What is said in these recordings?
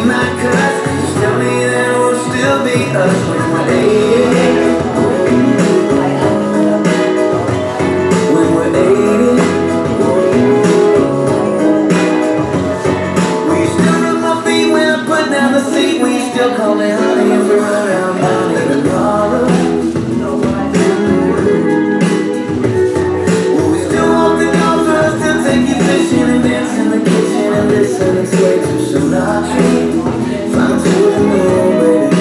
might cuss. Just tell me that we'll still be us when we're 80. When we're 80. Will you still rub my feet when I put down the seat? Will you still call me honey if we run around Monte tomorrow? Will we still walk the golf first and take you fishing and dance in the kitchen and listen and sway to Sinatra? Flying to the moon, baby.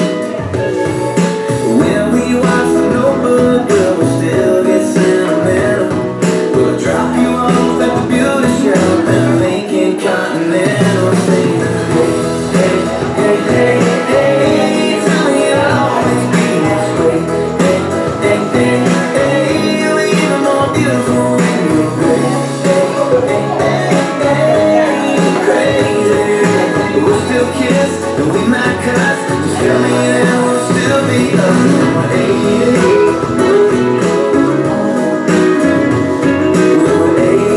When we watch the Notebook, girl, we'll still get sentimental. We'll drop you off at the beauty shop and Lincoln Continental, singing, hey, hey, hey, hey, hey, tell me I'll always be this way. Hey, hey, hey, hey, you're even more beautiful when you're gray. Hey, hey, hey, hey, crazy. We'll still kiss and we might cuss. Just tell me that we'll still be us when we're 80. When we're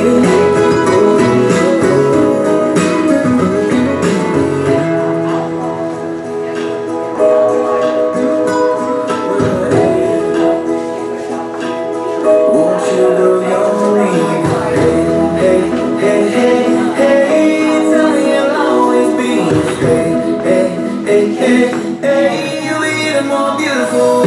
80. Won't you know you're leaving? Hey, hey, hey, hey, hey, tell me I'll always be straight. Hey, hey, hey, hey, you'll be even more beautiful.